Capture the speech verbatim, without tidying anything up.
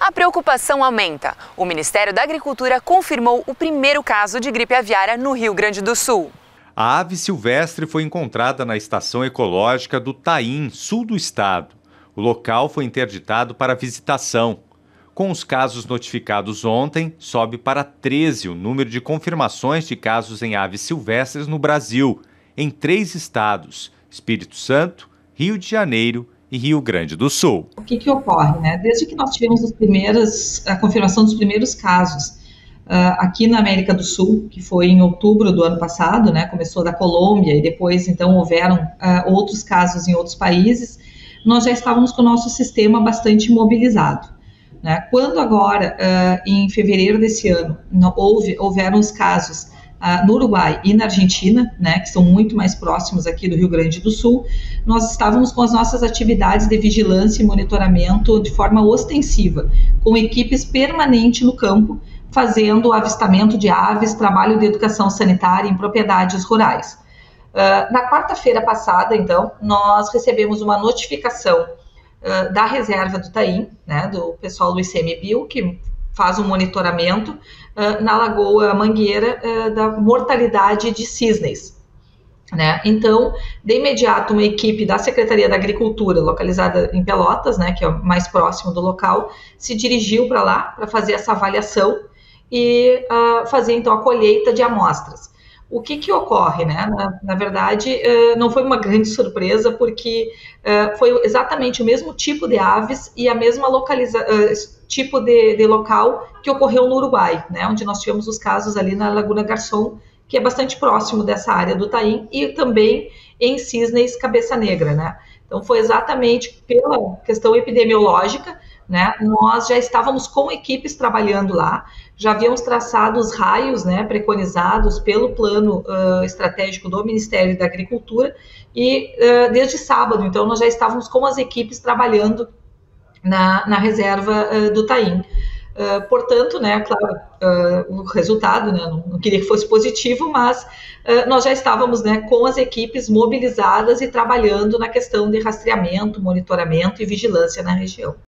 A preocupação aumenta. O Ministério da Agricultura confirmou o primeiro caso de gripe aviária no Rio Grande do Sul. A ave silvestre foi encontrada na estação ecológica do Taim, sul do estado. O local foi interditado para visitação. Com os casos notificados ontem, sobe para treze o número de confirmações de casos em aves silvestres no Brasil, em três estados: Espírito Santo, Rio de Janeiro e Rio Grande do Sul. O que que ocorre, né? Desde que nós tivemos as primeiras, a confirmação dos primeiros casos uh, aqui na América do Sul, que foi em outubro do ano passado, né? Começou da Colômbia e depois, então, houveram uh, outros casos em outros países, nós já estávamos com o nosso sistema bastante mobilizado. Né? Quando agora, uh, em fevereiro desse ano, não, houve, houveram os casos uh, no Uruguai e na Argentina, né, que são muito mais próximos aqui do Rio Grande do Sul, nós estávamos com as nossas atividades de vigilância e monitoramento de forma ostensiva, com equipes permanentes no campo, fazendo o avistamento de aves, trabalho de educação sanitária em propriedades rurais. Uh, na quarta-feira passada, então, nós recebemos uma notificação Uh, da reserva do Taim, né, do pessoal do I C M B I O, que faz um monitoramento uh, na Lagoa Mangueira uh, da mortalidade de cisnes. Né? Então, de imediato, uma equipe da Secretaria da Agricultura, localizada em Pelotas, né, que é o mais próximo do local, se dirigiu para lá para fazer essa avaliação e uh, fazer, então, a colheita de amostras. O que que ocorre, né? Na, na verdade, uh, não foi uma grande surpresa, porque uh, foi exatamente o mesmo tipo de aves e a mesma localiza uh, tipo de, de local que ocorreu no Uruguai, né? Onde nós tivemos os casos ali na Laguna Garçom, que é bastante próximo dessa área do Taim, e também em cisnes cabeça negra, né? Então, foi exatamente pela questão epidemiológica, né? Nós já estávamos com equipes trabalhando lá, já havíamos traçado os raios, né, preconizados pelo plano uh, estratégico do Ministério da Agricultura e uh, desde sábado, então, nós já estávamos com as equipes trabalhando na, na reserva uh, do Taim. Uh, portanto, né, claro, uh, o resultado, né, não, não queria que fosse positivo, mas uh, nós já estávamos, né, com as equipes mobilizadas e trabalhando na questão de rastreamento, monitoramento e vigilância na região.